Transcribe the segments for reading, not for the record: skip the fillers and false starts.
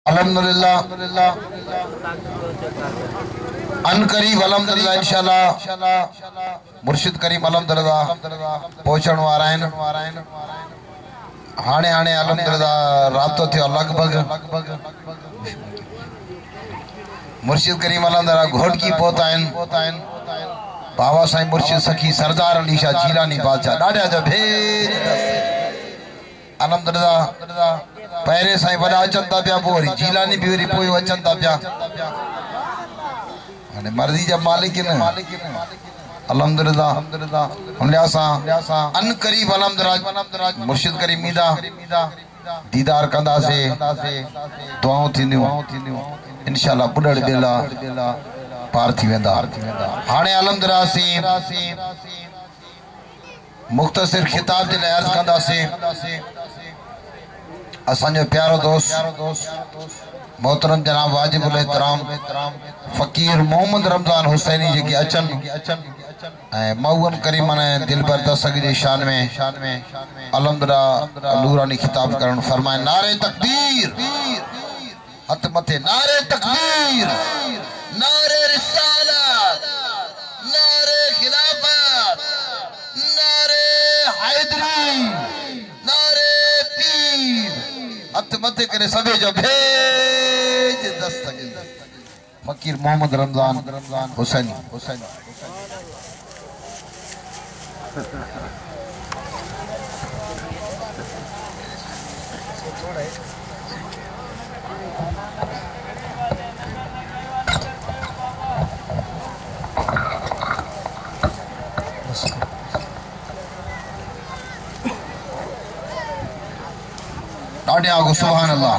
अल्हम्दुलिल्लाह अन करीब अल्हम्दुलिल्लाह इंशाअल्लाह मुर्शिद करीम अल्हम्दुलिल्लाह पहुंचण वारा आहिनि। हाणे हाणे अल्हम्दुलिल्लाह राब्तो थियो लगभग मुर्शिद करीम अल्हम्दुलिल्लाह घोटकी पहुता आहिनि। बाबा साईं मुर्शिद सखी सरदार अली शाह जीलानी बादशाह ॾाढा जो भेज अल्हम्दुलिल्लाह पहरे साईं वॾा अचनि था पिया, पोइ वरी जीलानी बि वरी पोइ अचनि था पिया। हाणे मर्ज़ी जा मालिक अल्हम्दुलिल्लाह हुन असां अन करीब अल्हम्दुलिल्लाह मुर्शिद करीम मीदा दीदार कंदासीं, दुआऊं थींदियूं इंशाअल्लाह। बुॾड़ बेला पार थी वेंदा। हाणे अल्हम्दुलिल्लाह असीं मुख्तसिर खिताब जे लाइ अर्ज़ कंदासीं। असांजो प्यारो दोस्त मोहतरम जनाब वाजिबुल एहतराम फ़कीर मोहम्मद रमज़ान हुसैनी जेके अचनि ऐं मऊअन करीमन ऐं दिलबर दस्तगीर जी शान में अल्हम्दुलिल्लाह नूरानी खिताब करण फरमाए। नारे तकबीर, हथ मथे, नारे तकबीर, नारे रिसालत, नारे खिलाफत, नारे हैदरी, नारे पीर, हथ मथे करे सभे जो भेज दस्तगीर फ़कीर मोहम्मद रमज़ान हुसैनी। सुभान अल्लाह।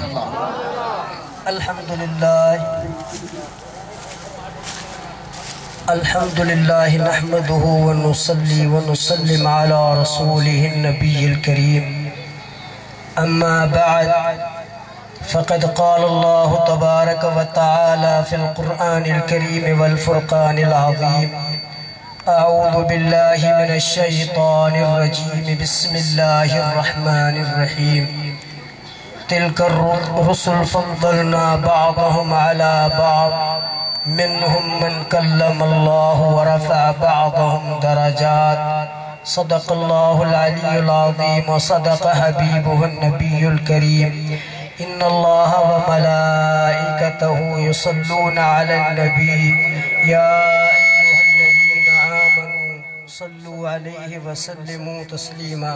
अल्हम्दुलिल्लाह नहमदुहु व नुसल्ली व नुसल्लिम अला रसूलिहिन नबिय्यिल करीम। अम्मा बअद फ़क़द क़ाल अल्लाहु तबारक व तआला फ़िल क़ुरआनिल करीम वल फ़ुरक़ानिल अज़ीम। अऊज़ु बिल्लाहि मिनश शैतानिर रजीम। बिस्मिल्लाहिर रहमानिर रहीम। तिलकर रुसुल फ़द्दलना बअदहुम अला बअद मिनहुम मन कल्लमल्लाहु व रफ़अ बअदहुम दरजात। सदक़ल्लाहुल अलियुल अज़ीम व सदक़ हबीबुहुन नबियुल करीम। इन्नल्लाह व मलाइकतहु युसल्लूना अलन नबी या अय्युहल्लज़ीना आमनू सल्लु अलैहि व सल्लिमू तस्लीमा।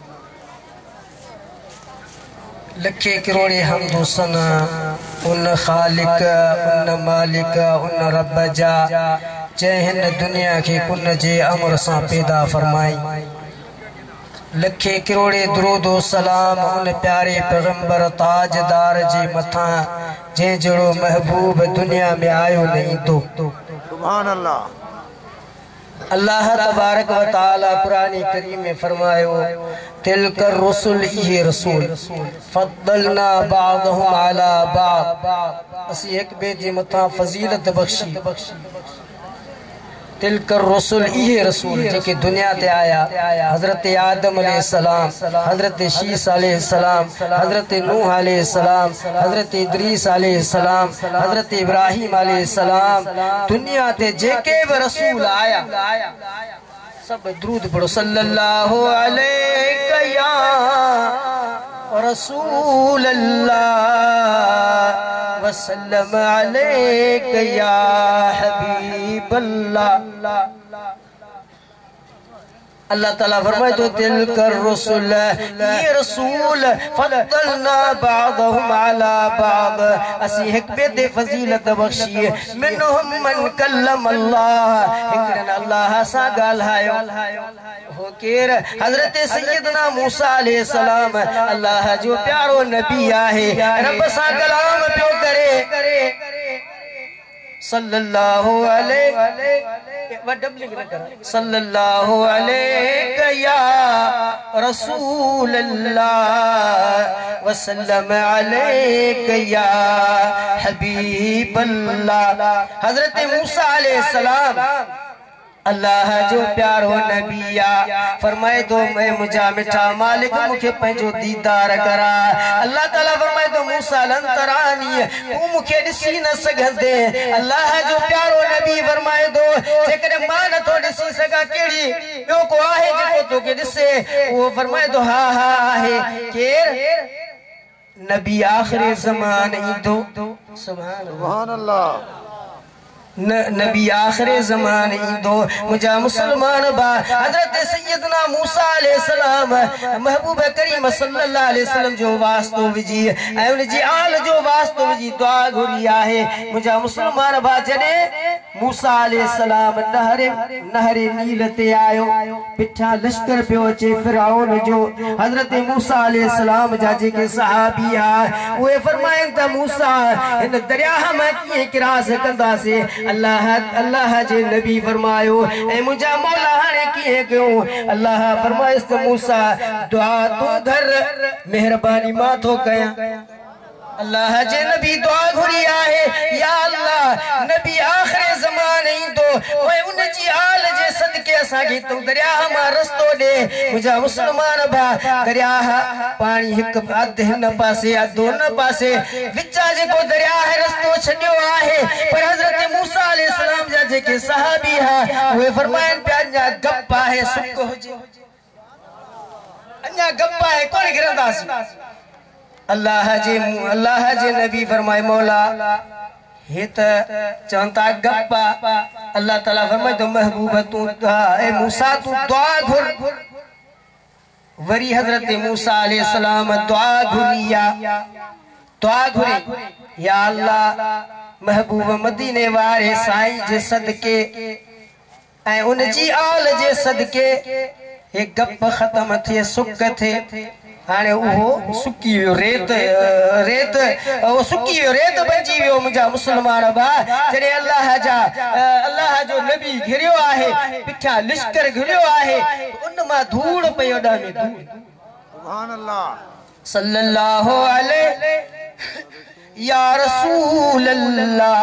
लखे करोड़े हमदो सना उन खालिक उन मालिक उन रब जा जंहिं दुनिया के कुन जे अमर सां पैदा फरमाई। लखे करोड़े दुरूदो सलाम उन प्यारे पैगंबर ताजदार जे मथा जंहिं जहिड़ो महबूब दुनिया में आयो नहीं तो। सुभान अल्लाह। अल्लाह तबारक व तआला कुरान करीम में फरमायो तिलकर रुसुल ये रसूल फद्दलना बअदहुम अला बअद। असी एक बे जे मथा फजीलत बख्शी। तिलकर रसूल ये रसूल जेके दुनिया ते आया। हजरत आदम अलैहिस्सलाम, हजरत शीस अलैहिस्सलाम, हजरत नूह अलैहिस्सलाम, हजरत इदरीस अलैहिस्सलाम, हजरत इब्राहिम अलैहिस्सलाम, दुनिया ते जेके भी रसूल आया सब दुरूद पढ़ो। सल्लल्लाहु अलैका या रसूल अल्लाह वसल्लम अलैका या हबीब अल्लाह। अल्लाह ताला फरमाए तो तिलकर रुसुल ये रसूल फद्दलना बअदहुम अला बअद। असी एक बेदे फजीलत बख्शी मिनहुम मन कल्लम अल्लाह। हिकड़न अल्लाह सा गाल्हायो हो केर हजरत सैयदना मूसा अलैहिस्सलाम अल्लाह जो प्यारो नबी आहे रब सा कलाम पियो करे। सल्लल्लाहु अलैहि सल्लल्लाहु अलैहि या रसूल अल्लाह वसल्लम अलैहि या हबीब अल्लाह। हजरत मूसा अलैहिस्सलाम अल्लाह जो प्यारो नबिया फरमाए तो मैं मुझा मिठा मालिक मुखे पंहिंजो दीदार करा। अल्लाह ताला फरमाए तो मूसा लन तरानी तू मुखे ॾिसी न सघंदे। अल्लाह जो प्यारो नबी फरमाए तो जेकॾहिं मां नथो ॾिसी सघां कहिड़ी ॿियो को आहे जेको तोखे ॾिसे? उहो फरमाए तो हा हा आहे। केर? नबी आखिरी ज़मान ईंदो। सुभान अल्लाह। नबी आखिरी ज़मान ईंदो। मुझा मुसलमान बा हज़रत सैयदना मूसा अलैहिस्सलाम महबूब करीम सल्लल्लाहु अलैहि वसल्लम जो वास्तो विझी ऐं उन जी आल जो वास्तो विझी दुआ घुरी आहे। मुझा मुसलमान बा जॾहिं मूसा अलैहिस्सलाम नहरे नील ते आयो पिठा लश्कर पियो अचे फिरौन जो। हज़रत मूसा अलैहिस्सलाम जा जेके सहाबी आ उहे फरमाइनि त मूसा हिन दरिया मां कीअं क्रॉस कंदासीं? अल्लाह जे नबी फरमायो ऐ मुझा मौला हाणे कीअं कयूं? अल्लाह फरमाइस त मूसा दुआ तू घर मेहरबानी मां थो कयां। अल्लाह जे नबी दुआ घुरी आहे या अल्लाह नबी आखिरी ज़मान ईंदो ओए उन जी आल जे सदके असांखे तू दरिया मां रस्तो ॾे। मुझा मुसलमान भा दरिया पाणी हिक अध हिन पासे अध हुन पासे विचा जेको दरिया रस्तो छॾियो आहे। पर हज़रत मूसा अलैहिस्सलाम जा जेके सहाबी हा उहे फरमाइनि पिया अञा गप आहे सुक हुजे अञा गप आहे कोन घिरंदासीं। अल्लाह जे नबी फरमाए मौला हे त चवनि था गप्पा। अल्लाह ताला फरमाए तो महबूब तू ए मूसा तू दुआ घुर। वरी हज़रत मूसा अलैहिस्सलाम दुआ घुरी या अल्लाह महबूब मदीने वारे साईं जे सदके ऐं उन जी आल जे सदके हे गप ख़त्म थिए सुक थे। हाणे उहो सुकी वियो रेत सुकी वियो रेत बची वियो। मुंहिंजा मुसलमान बा जॾहिं अल्लाह जो नबी घिरियो आहे पिठा लिश्कर घिरियो आहे उन मां धूड़ पई ओॾा में सुभान अल्लाह सल्लल्लाहु अलैहि या रसूल अल्लाह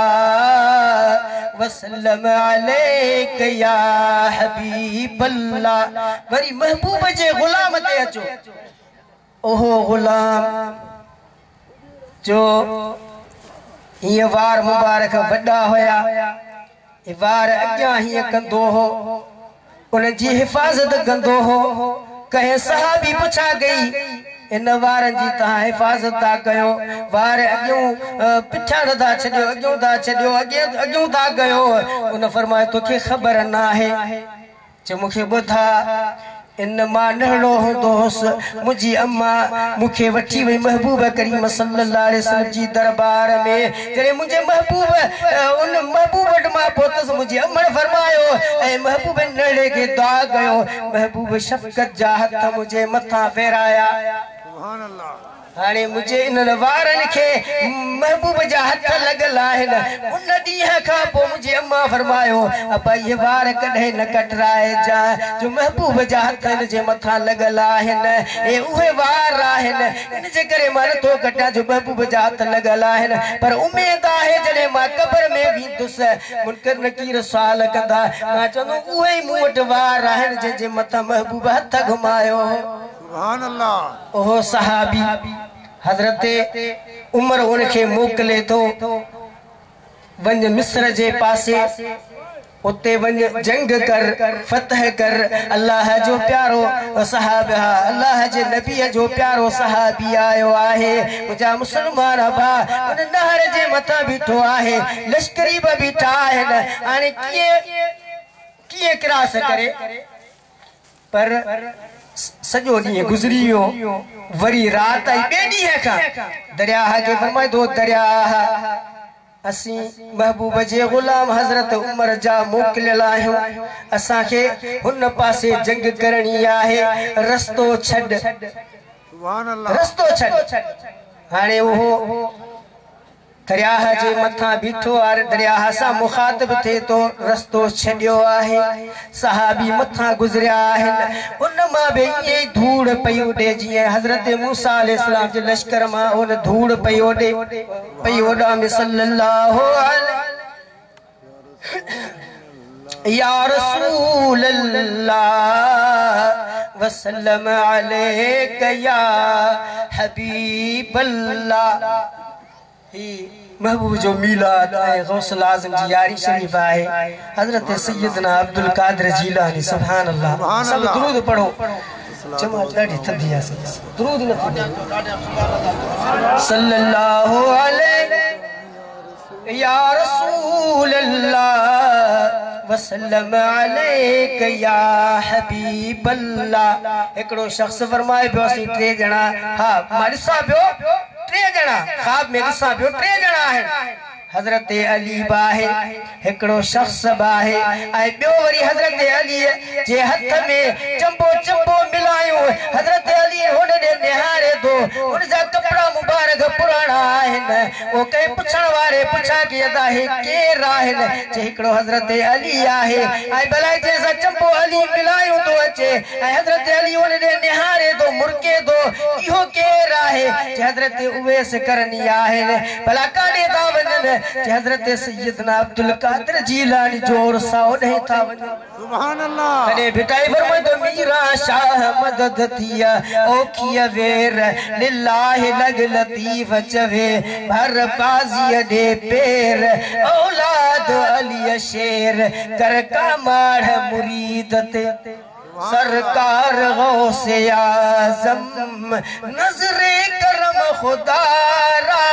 वसल्लम अलैक या हबीब अल्लाह। वरी महबूब जे गुलाम ते अचो। ओहो गुलाम जो ये वार मुबारक वड्डा होया ये वार अग्या ही कंदो हो उन जी हिफाजत कंदो हो। कहे सहाबी पुछा गई इन वारन जी ता हिफाजत ता कयो वार अग्यो पिठा नथा छडियो अग्यो ता छडियो अग्यो ता कयो। उन फरमाए तोखे खबर ना है जे मुखे बुधा इन मां नहड़ो होंदोस मुझी अम्मा मुखे वठी वई महबूब करीम सल्लल्लाहु अलैहि वसल्लम जी दरबार में। जरे मुझे महबूब उन महबूब वट मां पहुतस मुझी अम्मा फरमायो ऐ महबूब नहड़े के दुआ कयो। महबूब शफकत जा हथ मुझे मथा फेराया। सुभान अल्लाह। हाणे मुझे इन वारन के महबूब जा हथ लगल आहिन। उन ॾींहं खां पोइ मुझे अम्मा फरमायो अबा ये वार कॾहिं न कटराए जा जो महबूब जा हथ इन जे मथां लगल आहिन। ए उहे वार आहिन इन जे करे मां नथो कटां जो महबूब जा हथ लगल आहिन। पर उम्मीद आहे जॾहिं मां कब्र में वेंदुसि मुनकर नकीर सुवाल कंदा मां चवंदुमि उहे ई मूं वटि वार आहिन जंहिंजे मथां महबूब हथ घुमायो। सुभान अल्लाह। ओहो सहाबी हजरत उमर उनखे मोकले तो वंज मिस्र जे पासे उते वंज जंग कर फतह कर। अल्लाह जो प्यारो सहाबी अल्लाह जे नबी जो प्यारो सहाबी आयो आहे। मुझा मुसलमान बा उन नहर जे मथा बीठो आहे लश्करी बि बीठा आहिन। हाणे कीअं क्रॉस करे पर सजो ॾींहुं गुज़री वियो। वरी रात आई ॿिए ॾींहं खां दरिया के फरमाए दो दरिया असी महबूब जे गुलाम हजरत उमर जा मोकिलियल आहियूं असांखे हुन पासे जंग करणी आहे रस्तो छॾ। सुभान अल्लाह। रस्तो छॾ। हाणे उहो दरिया जे मथा बीठो आहे दरिया सां मुखातिब थे तो रस्तो छॾियो आहे। सहाबी मथा गुज़रिया आहिनि उन मां बि ईअं धूड़ पई उॾे जीअं हज़रत मूसा अलैहिस्सलाम जे लश्कर मां उन धूड़ पई उॾे पई ओॾा में सल्लल्लाहु अलैहि या रसूल अल्लाह वसल्लम अलैका या हबीब अल्लाह। महबूब जो मीलाद है गौसल आज़म जी यारी शरीफ है हजरत सैयदना अब्दुल कादिर जीलानी सुभान अल्लाह। सब दुरूद पढ़ो जमात ॾाढी थधी आहे दुरूद न सल्लल्लाहु अलैहि या रसूल अल्लाह वसल्लम अलैका या हबीब अल्लाह। एकड़ो शख्स फरमाए पियो असीं टे ॼणा हा मां ॾिसां पियो टे ॼणा ख्वाब में ॾिसां पियो टे ॼणा आहिनि हजरत अली बाहे एकड़ो शख्स बाहे ऐं ॿियो वरी हजरत अली जे हथ में चंबो चंबो मिलायो हजरत अली हुन ॾे निहारे थो हुन जा कपड़ा मुबारक पुराणा आहिनि वो कंहिं पुछण वारे पुछा कि अदा हे केर आहिनि जे हिकिड़ो हजरत अली आहे ऐं भला जंहिंसां चंबो अली मिलायो थो अचे ऐं हजरत अली हुन ॾे निहारे थो मुरके थो इहो केर आहे जे हजरत उवैस करनी आहे भला काॾे था वञनि हजरत सैयदना अब्दुल कादिर जीलानी जोर सा ओॾे था वञनि सुभान अल्लाह। कॾहिं भिटाई फरमाए तो मीरा शाह मदद थिया ओखिया वेर लिल्लाह लग लतीफ चवे भर बाज़ी दे पेर औलाद अली शेर कर का माढ़ मुरीद ते सरकार गौसे आज़म नजरे करम खुदारा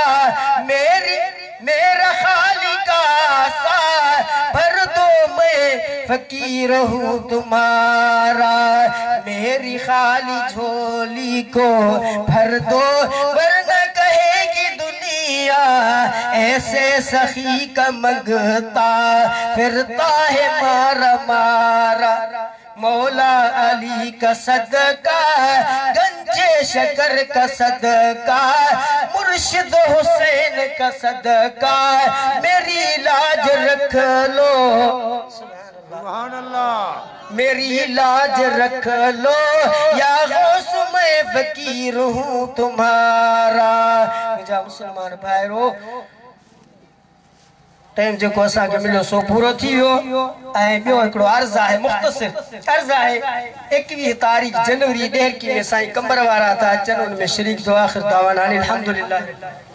मेरा खालिका सा भर दो मैं फकीर हूँ तुम्हारा मेरी खाली झोली को भर दो वरना कहेगी दुनिया ऐसे सखी का मंगता फिरता है मारा मारा मौला अली का सदका गंजे शकर का सदका मुर्शिद हुसैन का सदका मेरी लाज रख लो सुभान अल्लाह मेरी लाज रख लो या गौस मैं फकीर हूँ तुम्हारा। मुझा मुसलमान भाइरो टाइम जो असा के मिलो सो पूरो थी वियो ऐं ॿियो हिकिड़ो अर्ज़ आहे मुख़्तसिर अर्ज़ आहे 21 तारीख़ जनवरी 1 में साईं कंबर वारा था अचनि उनमें शरीक जो आख़िर दावाना अल्हम्दुलिल्लाह।